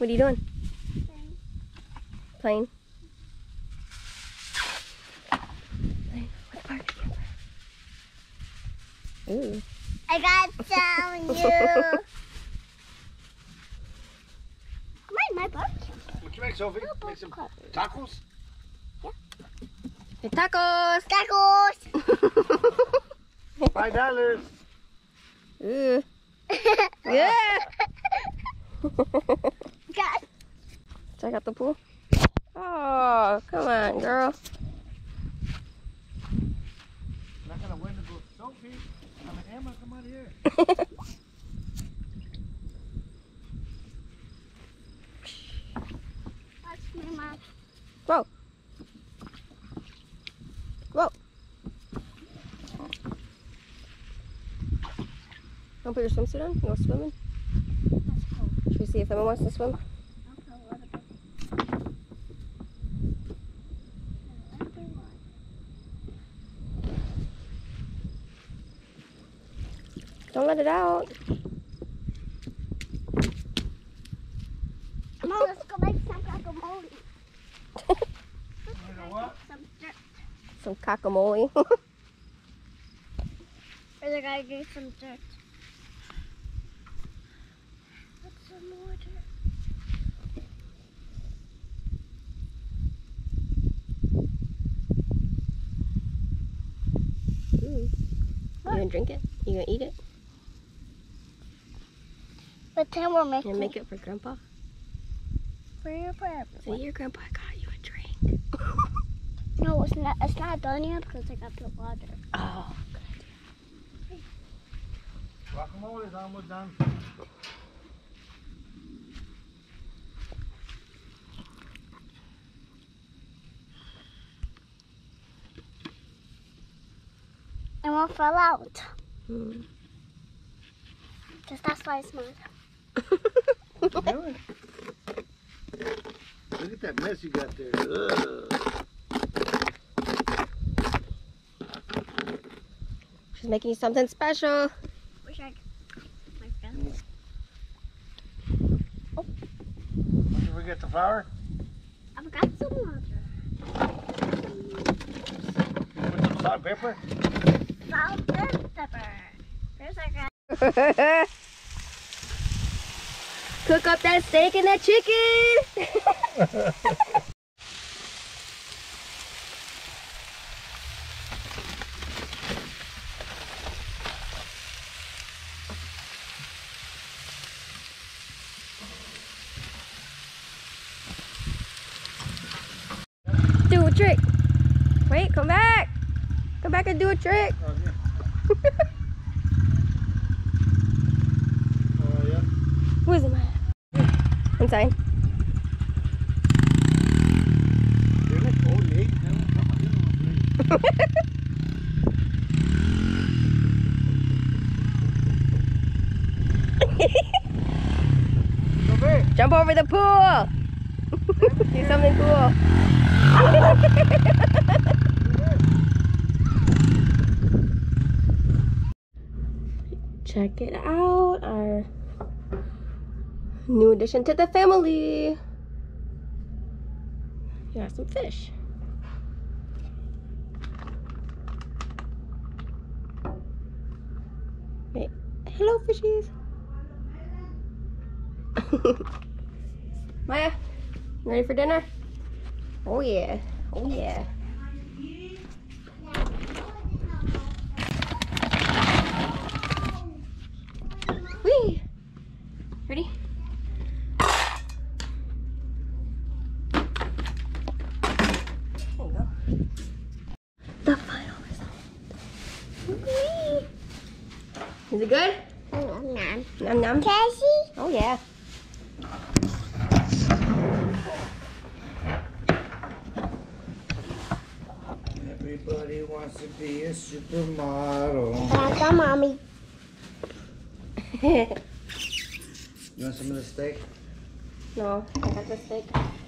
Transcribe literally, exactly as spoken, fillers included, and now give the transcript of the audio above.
What are you doing? Playing. Playing with Barbie. Ooh. I got some you. My my barbecue. What you make, Sophie? Make some tacos? Yeah. Hey, tacos. Tacos. Five dollars. Ooh. Yeah. Got. Check out the pool. Oh, come on, girl. Not gonna win to go, Sophie. I'm an Emma. Come out here. Watch my mom. Whoa. Whoa. Don't put your swimsuit on? You go swimming? That's cool. Should we see if Emma wants to swim? Okay, what about? Don't let it out. Mom, let's go make some guacamole. You know what? Some dirt. Some guacamole. Or I gotta get some dirt. Put some more dirt. Mm. You gonna drink it? You gonna eat it? But then we're You making gonna make it for Grandpa? for you for everyone. Say your Grandpa got you a drink. No, it's not. It's not done yet because I got the water. Oh. Guacamole is almost done. And one fell out. Mm. Because that's why it's mine. Really? Look at that mess you got there. Ugh. She's making you something special. Wish I could. My friends. Did you forget the flour? I've got some water. Put some salt and pepper? Salt and pepper. There's our guy. Cook up that steak and that chicken. Do a trick. Wait, come back. Come back and do a trick. Oh, yeah. Oh, yeah. Who is it, man? Inside. They're like old ladies. They don't come out here. Sophie! Jump over the pool. Do something cool. Check it out. Our new addition to the family. Yeah, some fish. Hey, hello, fishies. Maya, you ready for dinner? Oh yeah, oh yeah. Whee! Ready? There you go. The final result. Whee! Is it good? Nom nom. Nom nom. Cassie? Oh yeah. Everybody wants to be a supermodel. I got mommy. You want some of the steak? No, I got the steak.